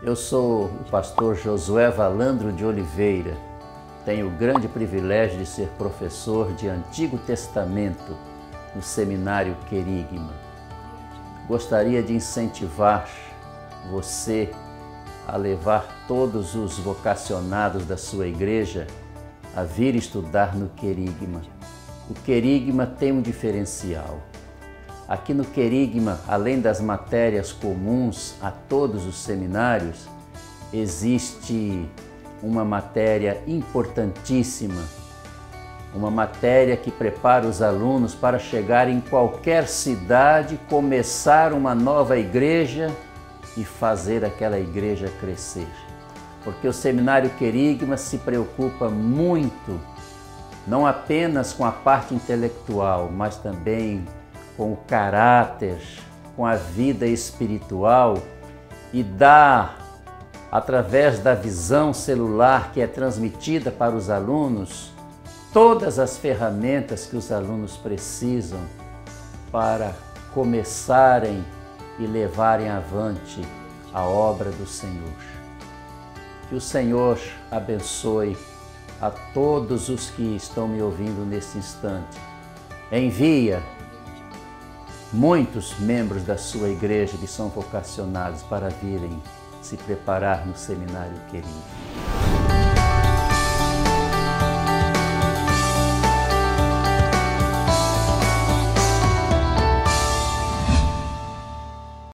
Eu sou o pastor Josué Valandro de Oliveira. Tenho o grande privilégio de ser professor de Antigo Testamento no Seminário Querigma. Gostaria de incentivar você a levar todos os vocacionados da sua igreja a vir estudar no Querigma. O Querigma tem um diferencial. Aqui no Querigma, além das matérias comuns a todos os seminários, existe uma matéria importantíssima, uma matéria que prepara os alunos para chegar em qualquer cidade, começar uma nova igreja e fazer aquela igreja crescer. Porque o Seminário Querigma se preocupa muito, não apenas com a parte intelectual, mas também com o caráter, com a vida espiritual, e dá, através da visão celular que é transmitida para os alunos, todas as ferramentas que os alunos precisam para começarem e levarem avante a obra do Senhor. Que o Senhor abençoe a todos os que estão me ouvindo nesse instante. Envia muitos membros da sua igreja que são vocacionados para virem se preparar no Seminário Querigma.